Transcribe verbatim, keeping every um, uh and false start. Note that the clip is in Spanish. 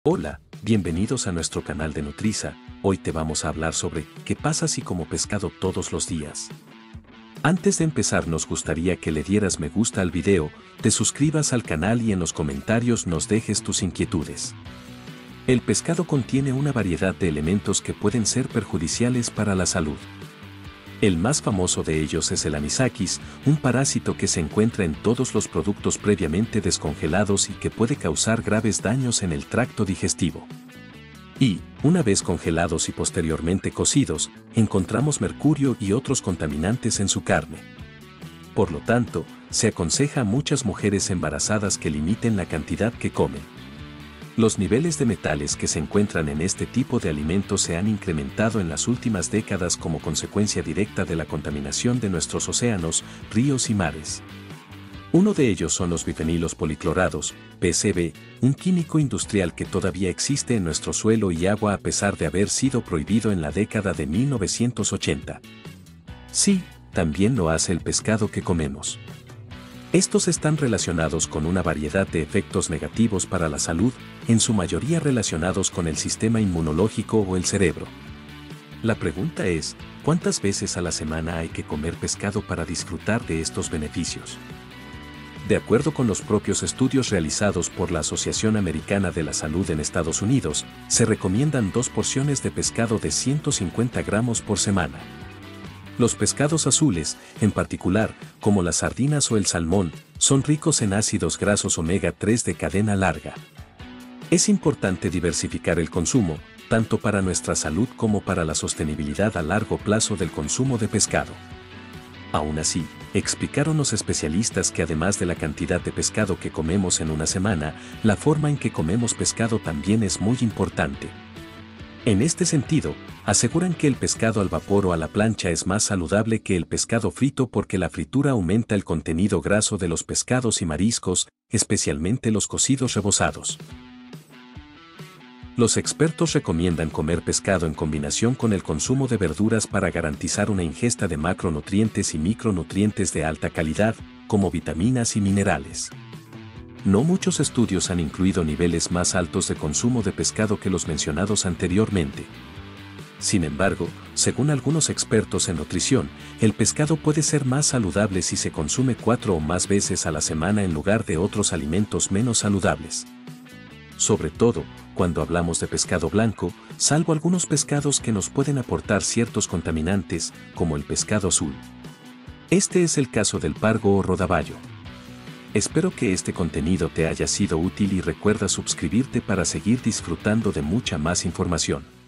Hola, bienvenidos a nuestro canal de Nutriza. Hoy te vamos a hablar sobre qué pasa si como pescado todos los días. Antes de empezar nos gustaría que le dieras me gusta al video, te suscribas al canal y en los comentarios nos dejes tus inquietudes. El pescado contiene una variedad de elementos que pueden ser perjudiciales para la salud. El más famoso de ellos es el anisakis, un parásito que se encuentra en todos los productos previamente descongelados y que puede causar graves daños en el tracto digestivo. Y, una vez congelados y posteriormente cocidos, encontramos mercurio y otros contaminantes en su carne. Por lo tanto, se aconseja a muchas mujeres embarazadas que limiten la cantidad que comen. Los niveles de metales que se encuentran en este tipo de alimentos se han incrementado en las últimas décadas como consecuencia directa de la contaminación de nuestros océanos, ríos y mares. Uno de ellos son los bifenilos policlorados, P C B, un químico industrial que todavía existe en nuestro suelo y agua a pesar de haber sido prohibido en la década de mil novecientos ochenta. Sí, también lo hace el pescado que comemos. Estos están relacionados con una variedad de efectos negativos para la salud, en su mayoría relacionados con el sistema inmunológico o el cerebro. La pregunta es, ¿cuántas veces a la semana hay que comer pescado para disfrutar de estos beneficios? De acuerdo con los propios estudios realizados por la Asociación Americana de la Salud en Estados Unidos, se recomiendan dos porciones de pescado de ciento cincuenta gramos por semana. Los pescados azules, en particular, como las sardinas o el salmón, son ricos en ácidos grasos omega tres de cadena larga. Es importante diversificar el consumo, tanto para nuestra salud como para la sostenibilidad a largo plazo del consumo de pescado. Aún así, explicaron los especialistas que además de la cantidad de pescado que comemos en una semana, la forma en que comemos pescado también es muy importante. En este sentido, aseguran que el pescado al vapor o a la plancha es más saludable que el pescado frito porque la fritura aumenta el contenido graso de los pescados y mariscos, especialmente los cocidos rebozados. Los expertos recomiendan comer pescado en combinación con el consumo de verduras para garantizar una ingesta de macronutrientes y micronutrientes de alta calidad, como vitaminas y minerales. No muchos estudios han incluido niveles más altos de consumo de pescado que los mencionados anteriormente. Sin embargo, según algunos expertos en nutrición, el pescado puede ser más saludable si se consume cuatro o más veces a la semana en lugar de otros alimentos menos saludables. Sobre todo, cuando hablamos de pescado blanco, salvo algunos pescados que nos pueden aportar ciertos contaminantes, como el pescado azul. Este es el caso del pargo o rodaballo. Espero que este contenido te haya sido útil y recuerda suscribirte para seguir disfrutando de mucha más información.